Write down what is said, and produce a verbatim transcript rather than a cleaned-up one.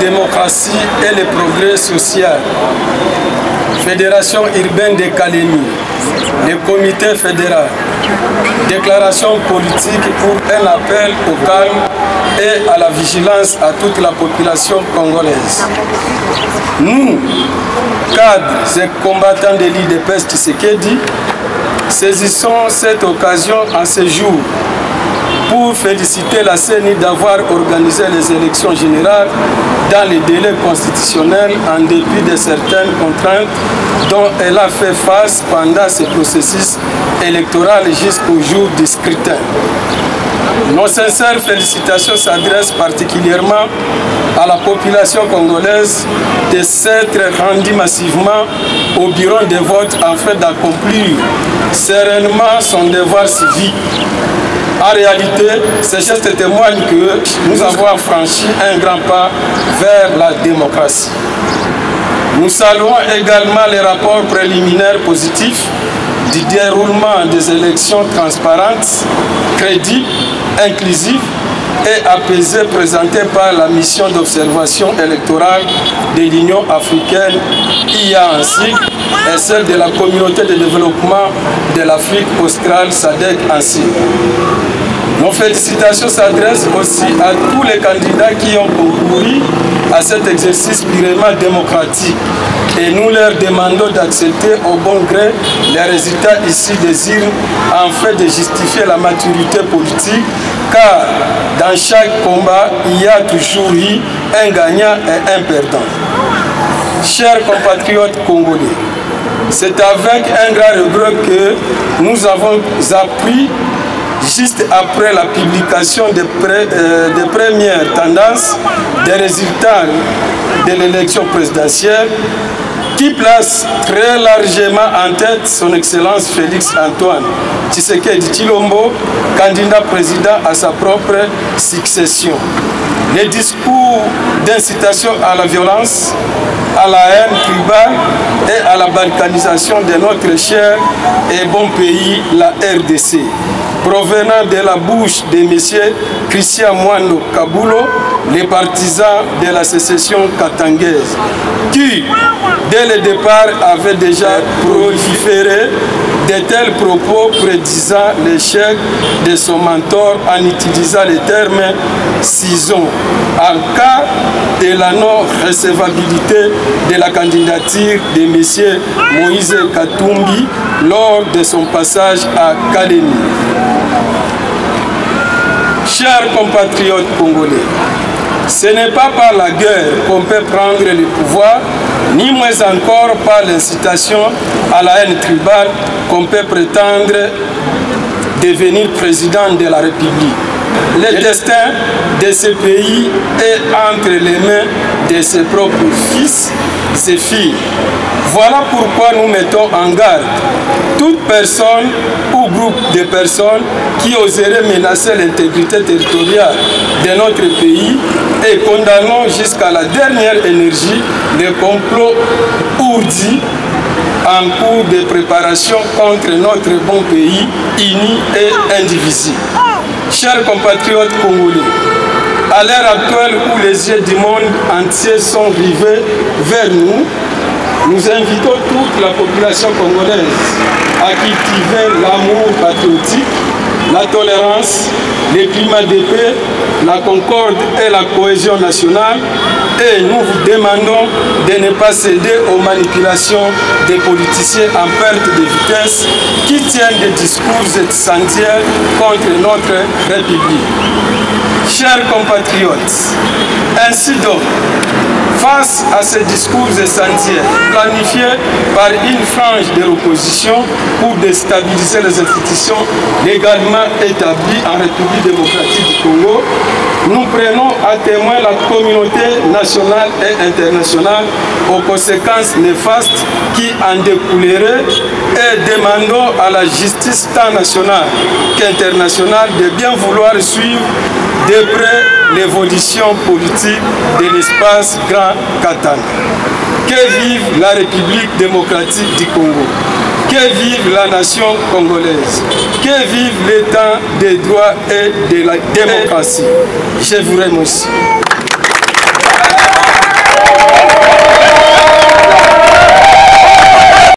démocratie et le progrès social. Fédération urbaine de Kalemi, le comité fédéral. Déclaration politique pour un appel au calme et à la vigilance à toute la population congolaise. Nous, cadres et combattants de l'I D P S Tshisekedi, saisissons cette occasion en ce jour pour féliciter la C E N I d'avoir organisé les élections générales dans les délais constitutionnels en dépit de certaines contraintes dont elle a fait face pendant ce processus électoral jusqu'au jour du scrutin. Nos sincères félicitations s'adressent particulièrement à la population congolaise de s'être rendue massivement au bureau de vote afin d'accomplir sereinement son devoir civique. En réalité, ces gestes témoignent que nous avons franchi un grand pas vers la démocratie. Nous saluons également les rapports préliminaires positifs du déroulement des élections transparentes, crédibles, inclusives et apaisées présentées par la mission d'observation électorale de l'Union africaine I A ainsi et celle de la communauté de développement de l'Afrique australe S A D C ainsi. Nos félicitations s'adressent aussi à tous les candidats qui ont concouru à cet exercice purement démocratique et nous leur demandons d'accepter au bon gré les résultats ici des urnes afin de justifier la maturité politique car dans chaque combat il y a toujours eu un gagnant et un perdant. Chers compatriotes congolais, c'est avec un grand regret que nous avons appris juste après la publication des, pré, euh, des premières tendances des résultats de l'élection présidentielle qui place très largement en tête son Excellence Félix Antoine Tshisekedi Tshilombo, candidat président à sa propre succession. Les discours d'incitation à la violence, à la haine tribale et à la balkanisation de notre cher et bon pays, la R D C, provenant de la bouche de M. Christian Mwando Kabulo, les partisans de la sécession katangaise, qui, dès le départ, avaient déjà proliféré de tels propos prédisant l'échec de son mentor en utilisant le terme ciseaux, en cas de la non-recevabilité de la candidature de M. Moïse Katumbi lors de son passage à Kalemi. Chers compatriotes congolais, ce n'est pas par la guerre qu'on peut prendre le pouvoir, ni moins encore par l'incitation à la haine tribale qu'on peut prétendre devenir président de la République. Le destin de ce pays est entre les mains de ses propres fils et filles. Voilà pourquoi nous mettons en garde toute personne ou groupe de personnes qui oseraient menacer l'intégrité territoriale de notre pays et condamnons jusqu'à la dernière énergie le complot ourdi en cours de préparation contre notre bon pays uni et indivisible. Chers compatriotes congolais, à l'heure actuelle où les yeux du monde entier sont rivés vers nous, nous invitons toute la population congolaise à cultiver l'amour patriotique, la tolérance, le climat de paix, la concorde et la cohésion nationale et nous vous demandons de ne pas céder aux manipulations des politiciens en perte de vitesse qui tiennent des discours incendiaires contre notre République. Chers compatriotes, ainsi donc, face à ces discours incendiaires planifiés par une frange de l'opposition pour déstabiliser les institutions légalement établies en République démocratique du Congo, nous prenons à témoin la communauté nationale et internationale aux conséquences néfastes qui en découleraient et demandons à la justice tant nationale qu'internationale de bien vouloir suivre de près l'évolution politique de l'espace Grand Katanga. Que vive la République démocratique du Congo. Que vive la nation congolaise. Que vive l'état des droits et de la démocratie. Je vous remercie.